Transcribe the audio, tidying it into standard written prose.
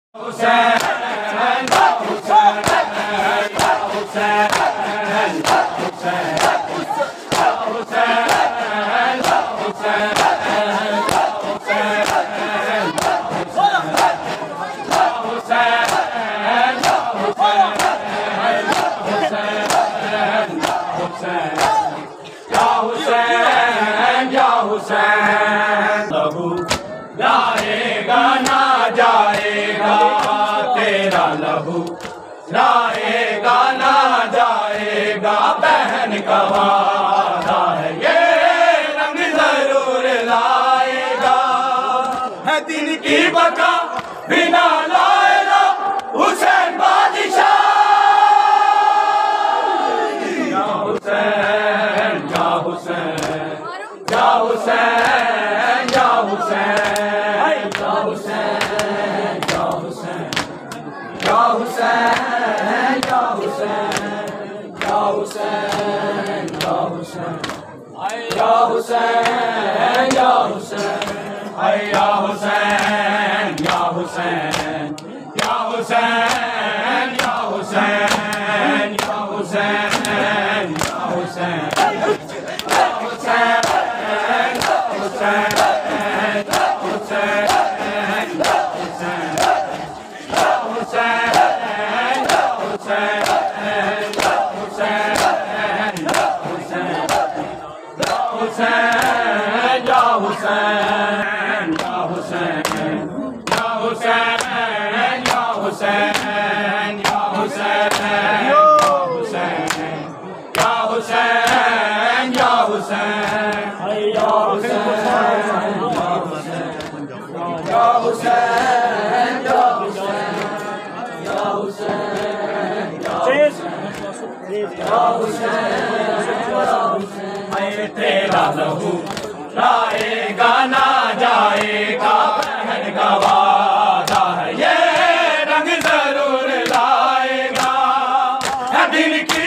लाएगा ना जाएगा तेरा लहू, लाएगा ना जाएगा बहन का वादा है, ये रंग जरूर लाएगा। है दिन की बका बिना लाएगा हुसैन बादशाह। या हुसैन या हुसैन या हुसैन या हुसैन या हुसैन या हुसैन या हुसैन या हुसैन या हुसैन या हुसैन या हुसैन या हुसैन या हुसैन या हुसैन या हुसैन या हुसैन या हुसैन तेरा लहू लाएगा ना जाएगा बहन का वादा है, ये रंग जरूर लाएगा। दिन की